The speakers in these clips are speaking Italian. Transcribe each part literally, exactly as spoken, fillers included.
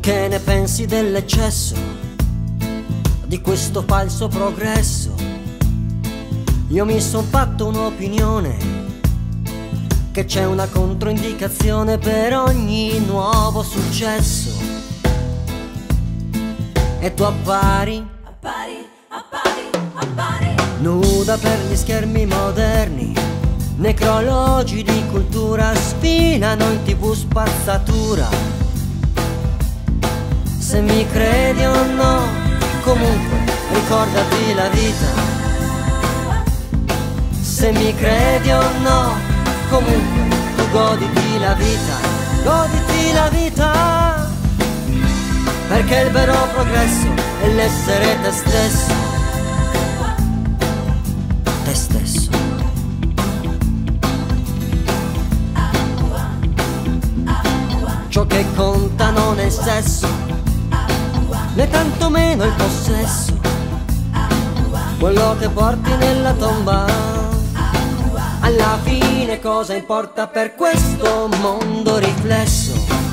Che ne pensi dell'eccesso di questo falso progresso? Io mi son fatto un'opinione, che c'è una controindicazione per ogni nuovo successo. E tu appari, appari, appari, appari nuda per gli schermi moderni, necrologi di cultura sfilano in tv spazzatura. Se mi credi o no, comunque ricordati la vita. Se mi credi o no, comunque tu goditi la vita, goditi la vita. Perché il vero progresso è l'essere te stesso, te stesso. Ciò che conta non è il sesso, né tantomeno il possesso, quello che porti nella tomba. Alla fine cosa importa per questo mondo riflesso?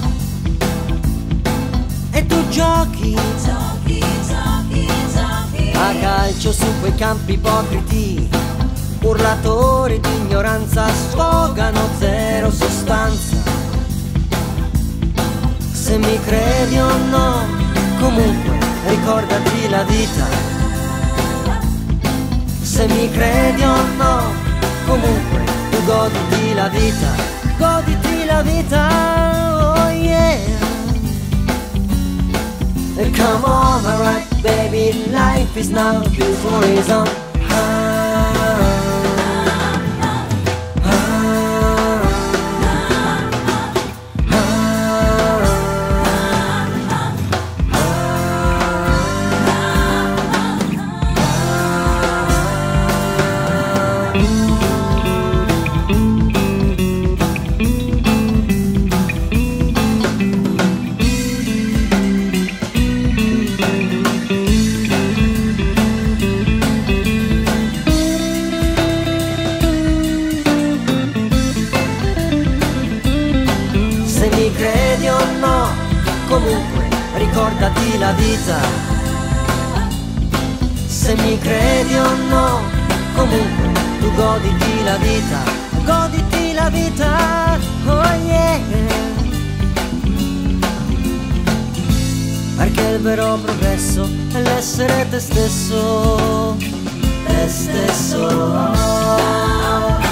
E tu giochi, giochi, giochi, giochi a calcio su quei campi ipocriti, urlatori di ignoranza sfogano zero sostanza. Se mi credi o no, comunque ricordati la vita. Se mi credi o no, comunque tu goditi la vita, goditi la vita, oh yeah. Come on, alright baby, life is now beautiful reason. Se mi credi o no, comunque ricordati la vita. Se mi credi o no, comunque tu goditi la vita, goditi la vita, oh yeah. Perché il vero progresso è l'essere te stesso, te stesso.